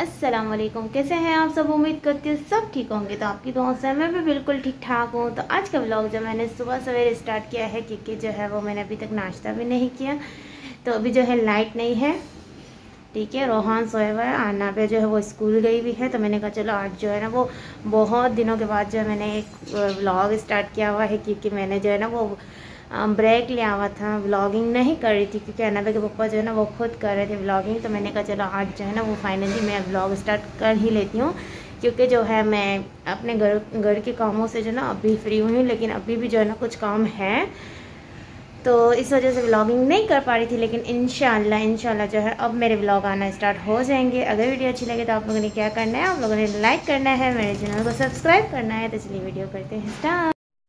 अस्सलाम वालेकुम। कैसे हैं आप सब? उम्मीद करती हूँ सब ठीक होंगे। तो आपकी दुआओं से मैं भी बिल्कुल ठीक ठाक हूँ। तो आज का व्लॉग जो मैंने सुबह सवेरे स्टार्ट किया है, क्योंकि जो है वो मैंने अभी तक नाश्ता भी नहीं किया। तो अभी जो है लाइट नहीं है, ठीक है। रोहान सोया हुआ है, आना पे जो है वो स्कूल गई हुई है। तो मैंने कहा चलो आज जो है ना वो बहुत दिनों के बाद जो है मैंने एक व्लॉग स्टार्ट किया हुआ है, क्योंकि मैंने जो है ना वो ब्रेक लिया हुआ था, व्लॉगिंग नहीं कर रही थी, क्योंकि अनाबे के पापा जो है ना वो खुद कर रहे थे व्लॉगिंग। तो मैंने कहा चलो आज जो है ना वो फाइनली मैं व्लॉग स्टार्ट कर ही लेती हूँ, क्योंकि जो है मैं अपने घर के कामों से जो ना अभी फ्री हुई हूँ, लेकिन अभी भी जो है ना कुछ काम है, तो इस वजह से व्लॉगिंग नहीं कर पा रही थी। लेकिन इंशाल्लाह जो है अब मेरे व्लॉग आना स्टार्ट हो जाएंगे। अगर वीडियो अच्छी लगे तो आप लोगों ने क्या करना है, आप लोगों ने लाइक करना है, मेरे चैनल को सब्सक्राइब करना है। तो चलिए वीडियो करते हैं स्टार्ट।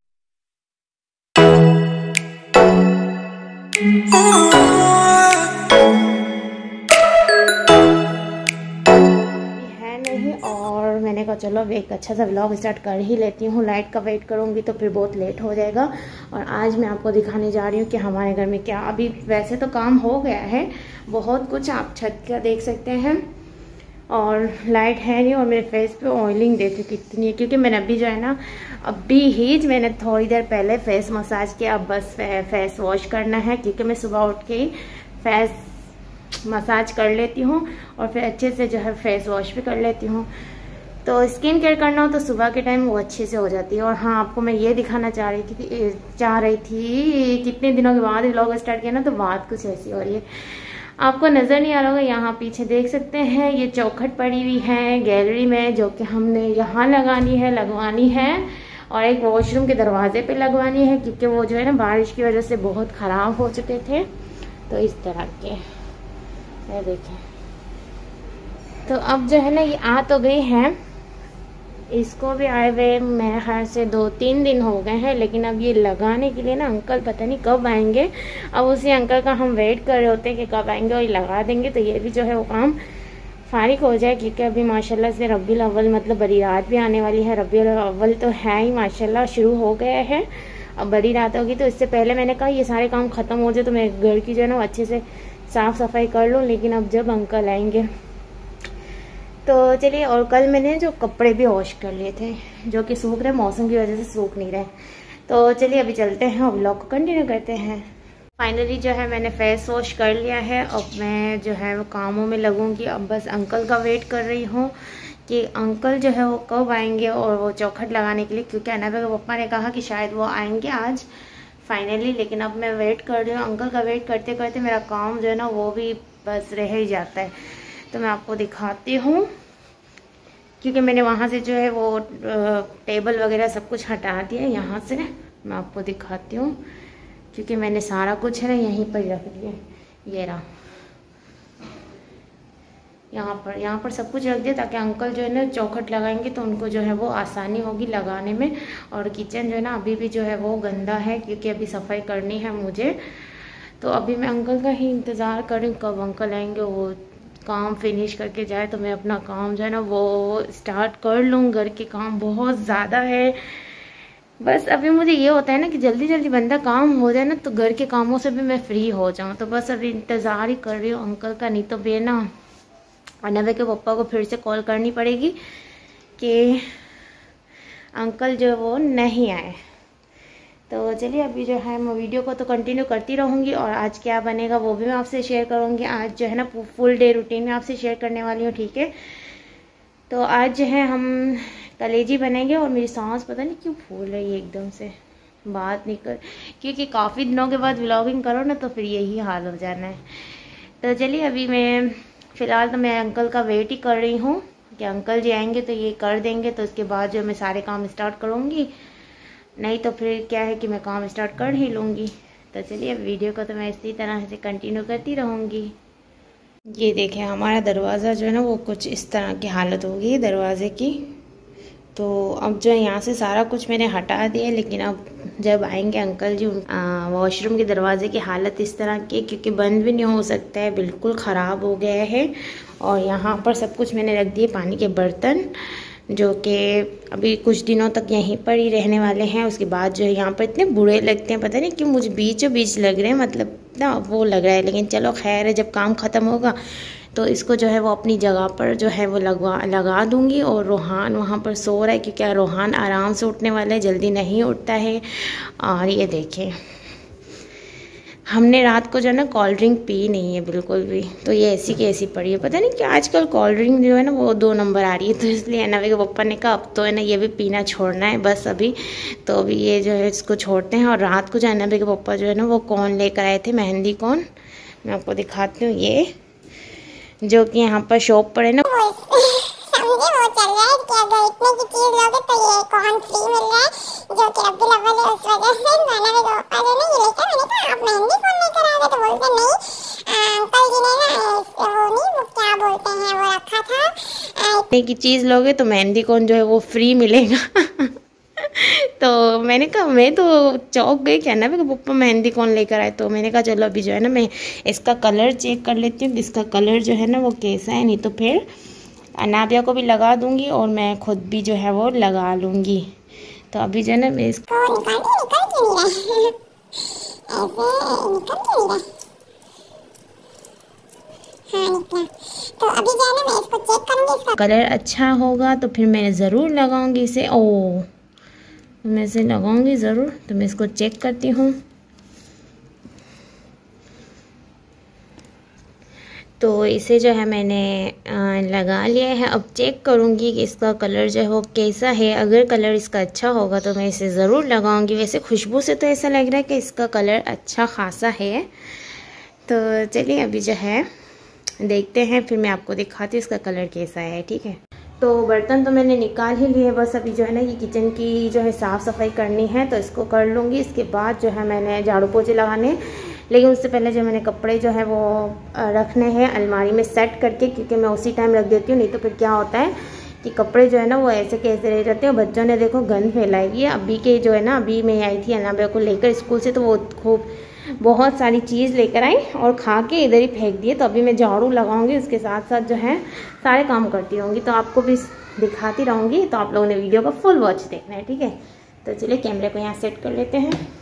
है नहीं, और मैंने कहा चलो अब एक अच्छा सा व्लॉग स्टार्ट कर ही लेती हूँ। लाइट का वेट करूँगी तो फिर बहुत लेट हो जाएगा। और आज मैं आपको दिखाने जा रही हूँ कि हमारे घर में क्या, अभी वैसे तो काम हो गया है बहुत कुछ, आप छत का देख सकते हैं, और लाइट है नहीं। और मेरे फेस पे ऑयलिंग देखिए कितनी है, क्योंकि मैंने अभी जो है ना अभी ही मैंने थोड़ी देर पहले फेस मसाज किया। अब बस फेस वॉश करना है, क्योंकि मैं सुबह उठ के ही फेस मसाज कर लेती हूँ और फिर अच्छे से जो है फेस वॉश भी कर लेती हूँ। तो स्किन केयर करना हो तो सुबह के टाइम वो अच्छे से हो जाती है। और हाँ, आपको मैं ये दिखाना चाह रही थी कितने दिनों के बाद व्लॉग स्टार्ट किया ना, तो बात कुछ ऐसी हो रही है। आपको नज़र नहीं आ रहा होगा, यहाँ पीछे देख सकते हैं ये चौखट पड़ी हुई है गैलरी में, जो कि हमने यहाँ लगवानी है और एक वॉशरूम के दरवाजे पे लगवानी है, क्योंकि वो जो है ना बारिश की वजह से बहुत ख़राब हो चुके थे। तो इस तरह के ये देखें। तो अब जो है ना ये आ तो गई हैं, इसको भी आए हुए मेरे ख्याल से 2-3 दिन हो गए हैं, लेकिन अब ये लगाने के लिए ना अंकल पता नहीं कब आएंगे। अब उसी अंकल का हम वेट कर रहे होते हैं कि कब आएंगे और ये लगा देंगे, तो ये भी जो है वो काम फारिग हो जाए। क्योंकि अभी माशाल्लाह से रबीउल अव्वल मतलब बड़ी रात भी आने वाली है। रबीउल अव्वल तो है ही माशाल्लाह, शुरू हो गया है, अब बड़ी रात होगी। तो इससे पहले मैंने कहा ये सारे काम ख़त्म हो जाए तो मैं घर की जो है ना अच्छे से साफ़ सफाई कर लूँ। लेकिन अब जब अंकल आएंगे तो चलिए। और कल मैंने जो कपड़े भी वॉश कर लिए थे, जो कि सूख रहे, मौसम की वजह से सूख नहीं रहे। तो चलिए अभी चलते हैं और व्लॉग को कंटिन्यू करते हैं। फाइनली जो है मैंने फेस वॉश कर लिया है। अब मैं जो है वो कामों में लगूंगी। अब बस अंकल का वेट कर रही हूँ कि अंकल जो है वो कब आएंगे और वो चौखट लगाने के लिए, क्योंकि अनाबे के पप्पा ने कहा कि शायद वो आएंगे आज फाइनली। लेकिन अब मैं वेट कर रही हूँ। अंकल का वेट करते करते मेरा काम जो है ना वो भी बस रह ही जाता है। तो मैं आपको दिखाती हूँ, क्योंकि मैंने वहाँ से जो है वो टेबल वगैरह सब कुछ हटा दिया। यहाँ से मैं आपको दिखाती हूँ, क्योंकि मैंने सारा कुछ है ना यहीं पर रख दिया। ये रहा, यहाँ पर सब कुछ रख दिया, ताकि अंकल जो है ना चौखट लगाएंगे तो उनको जो है वो आसानी होगी लगाने में। और किचन जो है ना अभी भी जो है वो गंदा है, क्योंकि अभी सफाई करनी है मुझे। तो अभी मैं अंकल का ही इंतज़ार कर रही हूँ कब अंकल आएंगे, वो काम फिनिश करके जाए तो मैं अपना काम जो है ना वो स्टार्ट कर लूँ। घर के काम बहुत ज़्यादा है। बस अभी मुझे ये होता है ना कि जल्दी जल्दी बंदा काम हो जाए ना, तो घर के कामों से भी मैं फ्री हो जाऊँ। तो बस अभी इंतज़ार ही कर रही हूँ अंकल का, नहीं तो बेना अनबे के पप्पा को फिर से कॉल करनी पड़ेगी कि अंकल जो वो नहीं आए। तो चलिए अभी जो है मैं वीडियो को तो कंटिन्यू करती रहूँगी, और आज क्या बनेगा वो भी मैं आपसे शेयर करूँगी। आज जो है ना फुल डे रूटीन में आपसे शेयर करने वाली हूँ, ठीक है। तो आज जो है हम कलेजी बनेंगे। और मेरी सांस पता नहीं क्यों फूल रही है एकदम से, बात नहीं कर, क्योंकि काफ़ी दिनों के बाद व्लॉगिंग करो ना तो फिर यही हाल हो जाना है। तो चलिए अभी मैं फ़िलहाल तो मैं अंकल का वेट ही कर रही हूँ कि अंकल जी आएंगे तो ये कर देंगे, तो उसके बाद जो मैं सारे काम स्टार्ट करूँगी। नहीं तो फिर क्या है कि मैं काम स्टार्ट कर ही लूँगी। तो चलिए वीडियो को तो मैं इसी तरह से कंटिन्यू करती रहूँगी। ये देखें हमारा दरवाज़ा जो है ना वो कुछ इस तरह की हालत हो गई दरवाज़े की। तो अब जो है यहाँ से सारा कुछ मैंने हटा दिया, लेकिन अब जब आएंगे अंकल जी, वॉशरूम के दरवाजे की हालत इस तरह की, क्योंकि बंद भी नहीं हो सकता है, बिल्कुल ख़राब हो गया है। और यहाँ पर सब कुछ मैंने रख दिए पानी के बर्तन, जो कि अभी कुछ दिनों तक यहीं पर ही रहने वाले हैं। उसके बाद जो है यहाँ पर इतने बुरे लगते हैं, पता नहीं क्यों मुझे बीचों बीच लग रहे हैं, मतलब ना वो लग रहा है। लेकिन चलो खैर है, जब काम ख़त्म होगा तो इसको जो है वो अपनी जगह पर जो है वो लगा दूँगी। और रोहान वहाँ पर सो रहा है क्योंकि रोहान आराम से उठने वाला है, जल्दी नहीं उठता है। और ये देखिए हमने रात को जो है ना कोल्ड ड्रिंक पी नहीं है बिल्कुल भी, तो ये ऐसी की ऐसी पड़ी है। पता नहीं कि आजकल कोल्ड ड्रिंक जो है ना वो 2 नंबर आ रही है, तो इसलिए अनवी के पापा ने कहा अब तो है ना ये भी पीना छोड़ना है बस अभी। तो अभी ये जो है इसको छोड़ते हैं। और रात को जो अनवी के पापा जो है ना वो कौन लेकर आए थे, मेहंदी कौन, मैं आपको दिखाती हूँ। ये जो कि यहाँ पर शॉप पर है ना समझे वो चल रहा है कि अगर इतने की चीज लोगे तो ये कौन फ्री मिल रहा है जो कि रब्बी अव्वल है, उस वजह से मैंने भी पापा जो नहीं लेकर, मैंने कहा आप मेहंदी कौन लेकर आ गए, तो बोलते नहीं अंकल जी ने ना वो नहीं वो क्या बोलते हैं वो रखा था इतने की चीज़ लोगे तो मेहंदी कौन जो है वो फ्री मिलेगा। तो मैंने कहा मैं तो चौंक गई, क्या ना मेरे पप्पा मेहंदी कौन लेकर आए। तो मैंने कहा चलो अभी जो है ना मैं इसका कलर चेक कर लेती हूँ, इसका कलर जो है ना वो कैसा है, नहीं तो फिर अनाबिया को भी लगा दूंगी और मैं खुद भी जो है वो लगा लूँगी। तो अभी जो है ना मैं इसको निकल क्यों नहीं रहे ऐसे निकल क्यों नहीं रहे। हाँ निकला। तो अभी जो है ना मैं इसको चेक करूँगी, इसका कलर अच्छा होगा तो फिर मैं ज़रूर लगाऊंगी इसे। ओ मैं इसे लगाऊंगी ज़रूर, तो मैं इसको चेक करती हूँ। तो इसे जो है मैंने लगा लिया है। अब चेक करूँगी कि इसका कलर जो है वो कैसा है। अगर कलर इसका अच्छा होगा तो मैं इसे ज़रूर लगाऊंगी। वैसे खुशबू से तो ऐसा लग रहा है कि इसका कलर अच्छा खासा है। तो चलिए अभी जो है देखते हैं, फिर मैं आपको दिखाती हूँ इसका कलर कैसा है, ठीक है। तो बर्तन तो मैंने निकाल ही लिए, बस अभी जो है ना ये किचन की जो है साफ़ सफाई करनी है, तो इसको कर लूँगी। इसके बाद जो है मैंने झाड़ू पोछे लगाने, लेकिन उससे पहले जो मैंने कपड़े जो है वो रखने हैं अलमारी में सेट करके, क्योंकि मैं उसी टाइम रख देती हूँ, नहीं तो फिर क्या होता है कि कपड़े जो है ना वो ऐसे कैसे रह जाते हैं। बच्चों ने देखो गंद फैलाई है। अभी के जो है ना, अभी मैं आई थी अनाबिया को लेकर स्कूल से, तो वो खूब बहुत सारी चीज़ लेकर आई और खा के इधर ही फेंक दिए। तो अभी मैं झाड़ू लगाऊंगी, उसके साथ साथ जो है सारे काम करती रहूँगी, तो आपको भी दिखाती रहूँगी। तो आप लोगों ने वीडियो का फुल वॉच देखना है, ठीक है। तो चलिए कैमरे को यहाँ सेट कर लेते हैं।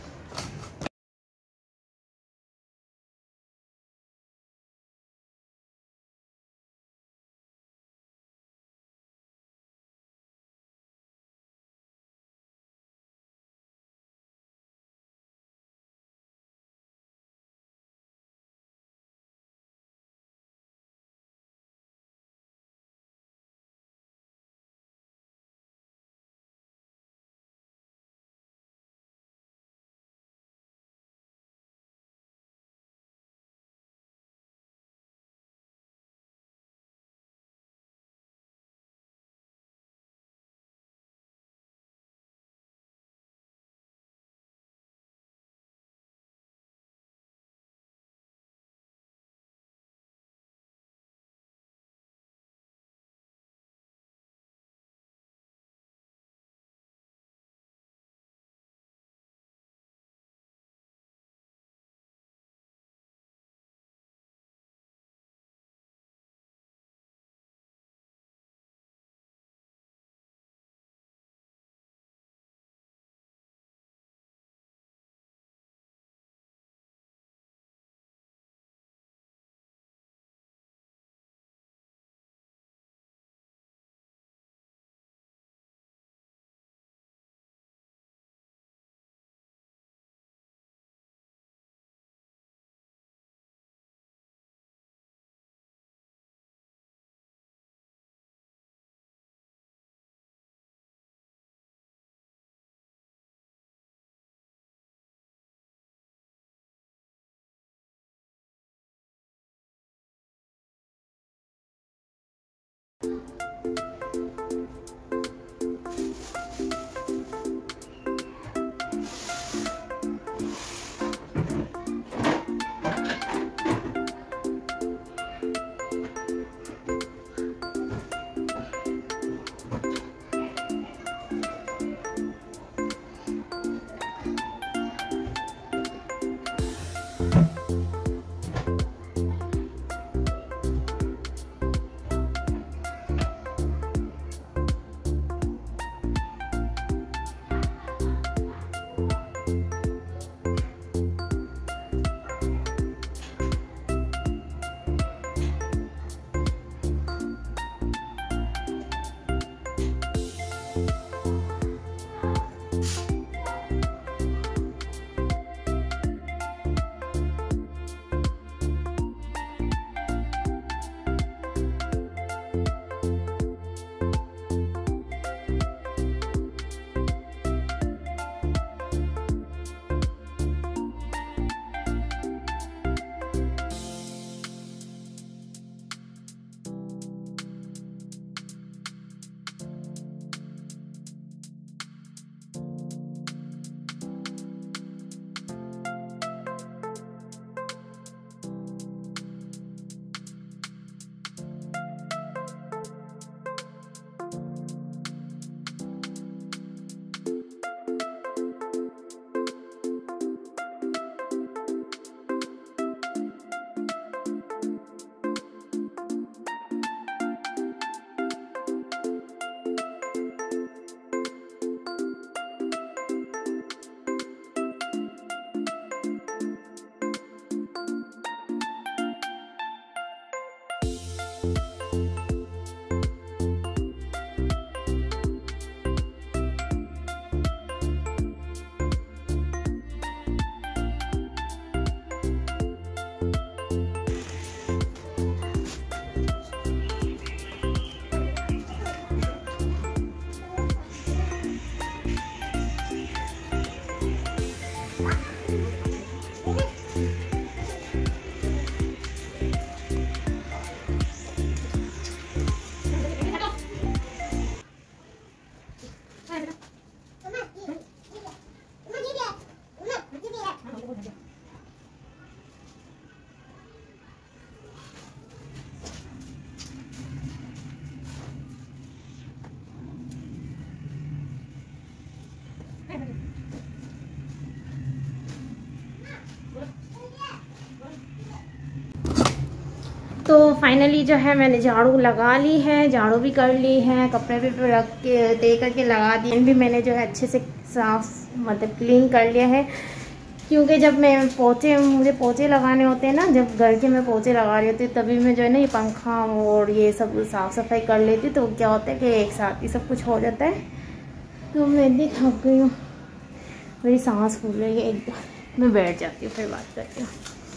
तो फाइनली जो है मैंने झाड़ू लगा ली है, झाड़ू भी कर ली है, कपड़े भी रख के दे करके लगा दिए भी मैंने जो है अच्छे से साफ मतलब क्लीन कर लिया है। क्योंकि जब मैं मुझे पोछे लगाने होते हैं ना, जब घर के मैं पोछे लगा रही होती तभी मैं जो है ना ये पंखा और ये सब साफ़ सफाई कर लेती, तो क्या होता है कि एक साथ ही सब कुछ हो जाता है। तो मैं भी थक गई हूँ, मेरी सांस फूल रही है एकदम। मैं बैठ जाती हूँ, फिर बात करती हूँ।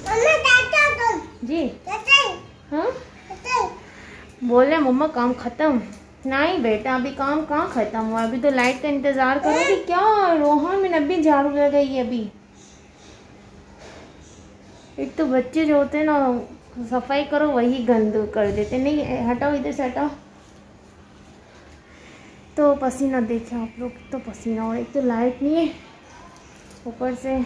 जी हाँ बोले मम्मा काम ख़त्म? नहीं बेटा अभी काम कहाँ ख़त्म हुआ, अभी तो लाइट का इंतज़ार करोगी क्या? रोहन मैंने अभी झाड़ू लगाई अभी। एक तो बच्चे जो होते हैं ना सफाई करो वही गंद कर देते। नहीं हटाओ, इधर से हटाओ। तो पसीना देखे आप लोग, तो पसीना, और एक तो लाइट नहीं है, ऊपर से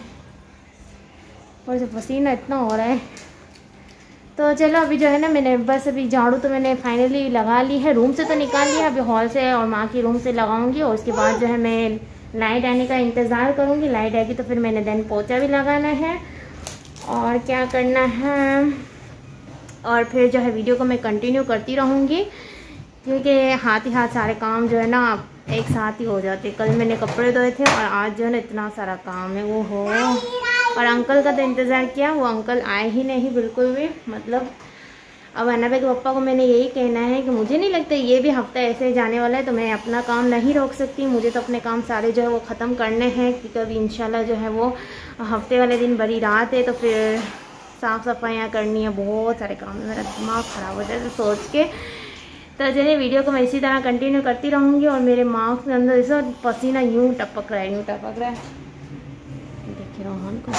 पसीना इतना हो रहा है। तो चलो अभी जो है ना मैंने बस अभी झाड़ू तो मैंने फाइनली लगा ली है, रूम से तो निकाल लिया, अभी हॉल से और माँ की रूम से लगाऊंगी और उसके बाद जो है मैं लाइट आने का इंतज़ार करूँगी। लाइट आएगी तो फिर मैंने देन पोछा भी लगाना है और क्या करना है, और फिर जो है वीडियो को मैं कंटिन्यू करती रहूँगी क्योंकि हाथ ही हाथ सारे काम जो है ना एक साथ ही हो जाते। कल मैंने कपड़े धोए थे और आज जो है ना इतना सारा काम है वो हो। और अंकल का तो इंतज़ार किया, वो अंकल आए ही नहीं बिल्कुल भी। मतलब अब अन्ना के पापा को मैंने यही कहना है कि मुझे नहीं लगता ये भी हफ्ता ऐसे जाने वाला है, तो मैं अपना काम नहीं रोक सकती। मुझे तो अपने काम सारे जो है वो ख़त्म करने हैं कि कभी इंशाल्लाह जो है वो हफ्ते वाले दिन बड़ी रात है तो फिर साफ़ सफाइयाँ करनी है, बहुत सारे काम है। मेरा दिमाग ख़राब हो जाए तो सोच के। तो चलिए वीडियो को मैं इसी तरह कंटिन्यू करती रहूँगी। और मेरे माउथ के अंदर ऐसा पसीना यूँ टपक रहा है, यूँ टपक रहा है, देखिए रोहन को।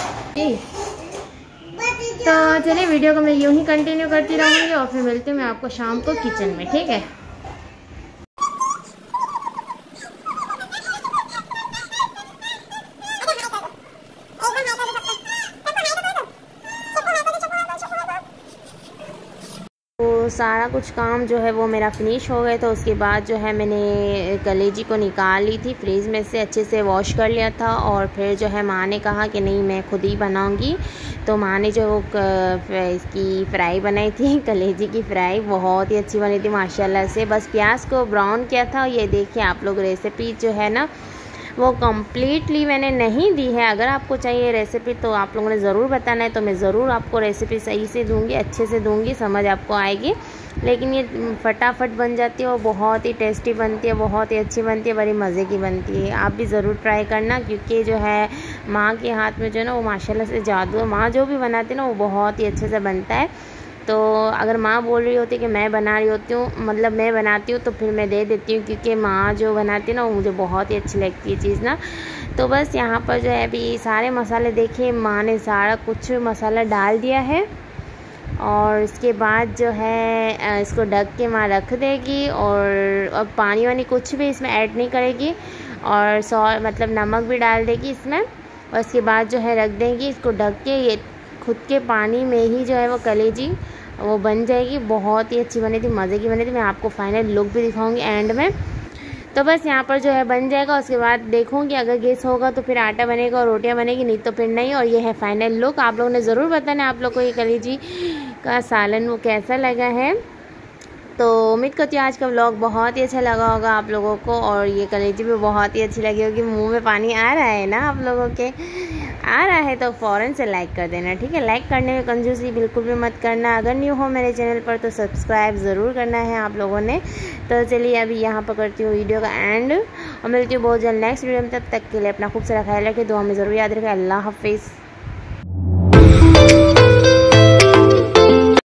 तो चलिए वीडियो को मैं यूँ ही कंटिन्यू करती रहूँगी और फिर मिलती हूँ मैं आपको शाम को किचन में, ठीक है। तो सारा कुछ काम जो है वो मेरा फिनिश हो गया। तो उसके बाद जो है मैंने कलेजी को निकाल ली थी फ्रीज़ में से, अच्छे से वॉश कर लिया था। और फिर जो है माँ ने कहा कि नहीं मैं खुद ही बनाऊंगी, तो माँ ने जो इसकी फ्राई बनाई थी, कलेजी की फ्राई, बहुत ही अच्छी बनी थी माशाल्लाह से। बस प्याज को ब्राउन किया था। ये देखिए आप लोग रेसिपी जो है ना वो कम्प्लीटली मैंने नहीं दी है। अगर आपको चाहिए रेसिपी तो आप लोगों ने ज़रूर बताना है, तो मैं ज़रूर आपको रेसिपी सही से दूंगी, अच्छे से दूंगी, समझ आपको आएगी। लेकिन ये फटाफट बन जाती है और बहुत ही टेस्टी बनती है, बहुत ही अच्छी बनती है, बड़ी मज़े की बनती है। आप भी ज़रूर ट्राई करना क्योंकि जो है माँ के हाथ में जो है ना वो माशाल्लाह से जादू है। माँ जो भी बनाती है ना वो बहुत ही अच्छे से बनता है। तो अगर माँ बोल रही होती कि मैं बना रही होती हूँ, मतलब मैं बनाती हूँ, तो फिर मैं दे देती हूँ क्योंकि माँ जो बनाती है ना वो मुझे बहुत ही अच्छी लगती है चीज़ ना। तो बस यहाँ पर जो है अभी सारे मसाले देखिए माँ ने सारा कुछ मसाला डाल दिया है। और इसके बाद जो है इसको ढक के माँ रख देगी और अब पानी वानी कुछ भी इसमें ऐड नहीं करेगी और मतलब नमक भी डाल देगी इसमें। और इसके बाद जो है रख देंगी इसको ढक के, ये खुद के पानी में ही जो है वो कलेजी वो बन जाएगी। बहुत ही अच्छी बनी थी, मज़े की बनी थी। मैं आपको फाइनल लुक भी दिखाऊंगी एंड में। तो बस यहाँ पर जो है बन जाएगा, उसके बाद देखूंगी अगर गैस होगा तो फिर आटा बनेगा और रोटियाँ बनेगी, नहीं तो फिर नहीं। और ये है फाइनल लुक। आप लोगों ने ज़रूर बताना आप लोग को ये कलेजी का सालन वो कैसा लगा है। तो उम्मीद करती हूँ आज का व्लॉग बहुत ही अच्छा लगा होगा आप लोगों को और ये कलेजी भी बहुत ही अच्छी लगी होगी। मुंह में पानी आ रहा है ना आप लोगों के। आ रहा है तो फ़ौरन से लाइक कर देना, ठीक है। लाइक करने में कंजूसी बिल्कुल भी मत करना। अगर न्यू हो मेरे चैनल पर तो सब्सक्राइब ज़रूर करना है आप लोगों ने। तो चलिए अभी यहाँ पर करती हूँ वीडियो का एंड और मिलती हूँ बहुत जल्द नेक्स्ट वीडियो में। तब तक के लिए अपना खूब सारा ख्याल रखें, दुआ में ज़रूर याद रखें। अल्लाह हाफिज़।